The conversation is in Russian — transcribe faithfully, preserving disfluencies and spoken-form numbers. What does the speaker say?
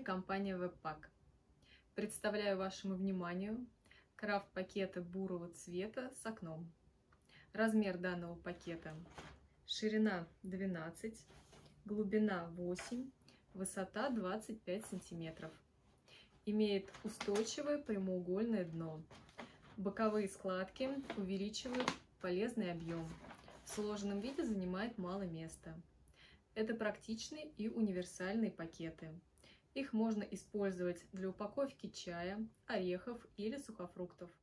компания Webpack. Представляю вашему вниманию крафт-пакеты бурого цвета с окном. Размер данного пакета: ширина двенадцать, глубина восемь, высота двадцать пять сантиметров. Имеет устойчивое прямоугольное дно. Боковые складки увеличивают полезный объем. В сложенном виде занимает мало места. Это практичные и универсальные пакеты. Их можно использовать для упаковки чая, орехов или сухофруктов.